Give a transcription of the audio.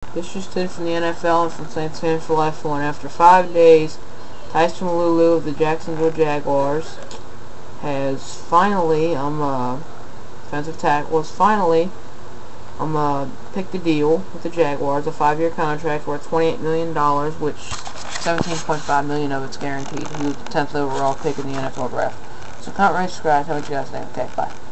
Disinterested from the NFL and from Saints fans for life one. After 5 days, Tyson Lulu of the Jacksonville Jaguars has finally, defensive tackle, has finally, picked a deal with the Jaguars, a 5-year contract worth $28 million, which $17.5 million of it's guaranteed. He was the 10th overall pick in the NFL draft. So comment, rate, subscribe. Tell me what you guys think. Okay, bye.